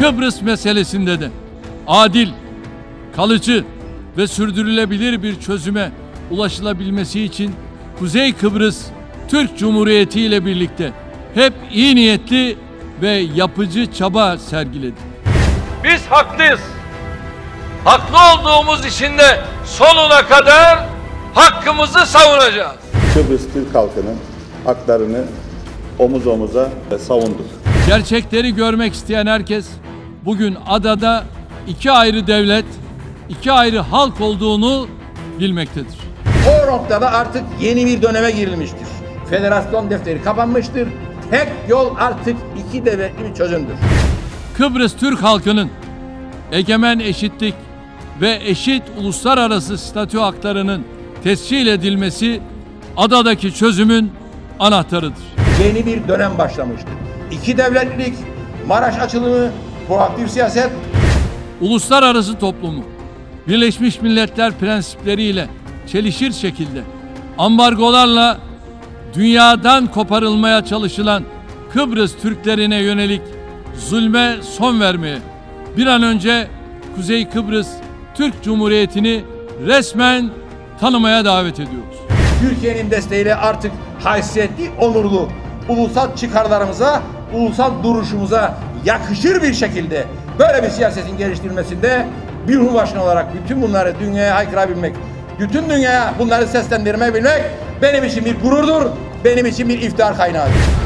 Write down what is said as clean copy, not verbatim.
Kıbrıs meselesinde de adil, kalıcı ve sürdürülebilir bir çözüme ulaşılabilmesi için Kuzey Kıbrıs Türk Cumhuriyeti ile birlikte hep iyi niyetli ve yapıcı çaba sergiledi. Biz haklıyız. Haklı olduğumuz için de sonuna kadar hakkımızı savunacağız. Kıbrıs Türk halkının haklarını omuz omuza savunduk. Gerçekleri görmek isteyen herkes bugün adada iki ayrı devlet, iki ayrı halk olduğunu bilmektedir. O noktada artık yeni bir döneme girilmiştir. Federasyon defteri kapanmıştır. Tek yol artık iki devletli bir çözümdür. Kıbrıs Türk halkının egemen eşitlik ve eşit uluslararası statü haklarının tescil edilmesi adadaki çözümün anahtarıdır. Yeni bir dönem başlamıştır. İki devletlilik, Maraş açılımı, proaktif siyaset. Uluslararası toplumu Birleşmiş Milletler prensipleriyle çelişir şekilde ambargolarla dünyadan koparılmaya çalışılan Kıbrıs Türklerine yönelik zulme son vermeye, bir an önce Kuzey Kıbrıs Türk Cumhuriyeti'ni resmen tanımaya davet ediyoruz. Türkiye'nin desteğiyle artık haysiyetli, onurlu, ulusal çıkarlarımıza, ulusal duruşumuza yakışır bir şekilde böyle bir siyasetin geliştirilmesinde bir Cumhurbaşkanı olarak bütün bunları dünyaya haykırabilmek, bütün dünyaya bunları seslendirmeyi bilmek benim için bir gururdur, benim için bir iftihar kaynağıdır.